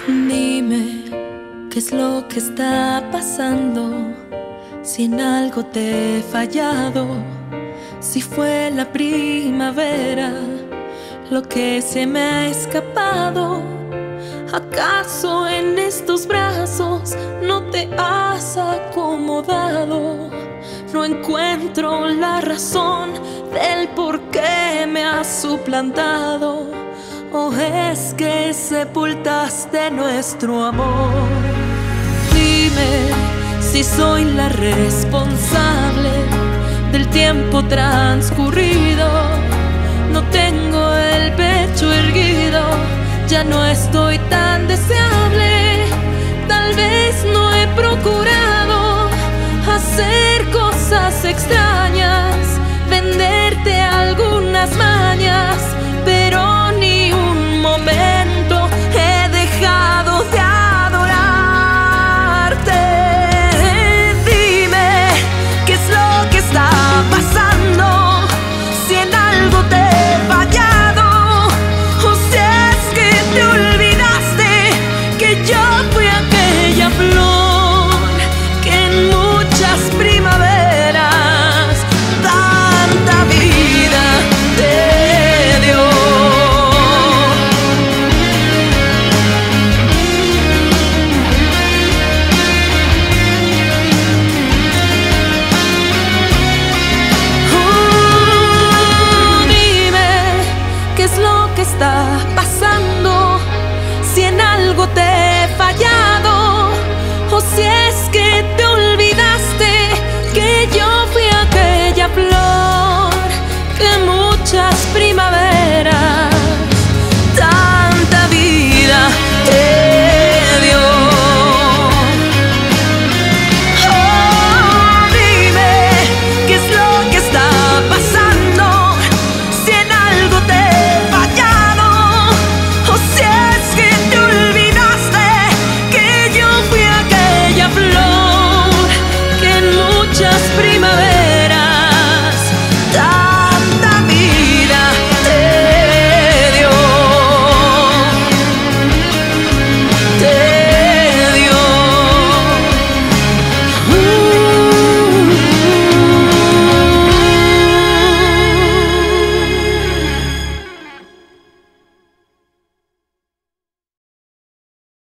Dime, ¿qué es lo que está pasando? Si en algo te he fallado, si fue la primavera lo que se me ha escapado. ¿Acaso en estos brazos no te has acomodado? No encuentro la razón del por qué me has suplantado. ¿O es que sepultaste nuestro amor? Dime si soy la responsable del tiempo transcurrido. No tengo el pecho erguido, ya no estoy tan deseable. Tal vez no he procurado hacer cosas extrañas.